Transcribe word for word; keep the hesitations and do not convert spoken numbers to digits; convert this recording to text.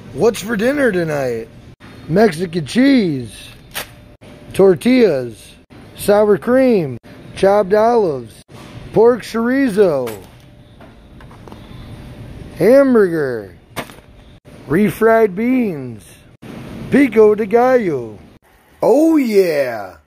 What's for dinner tonight? Mexican cheese, tortillas, sour cream, chopped olives, pork chorizo, hamburger, refried beans, pico de gallo. Oh yeah!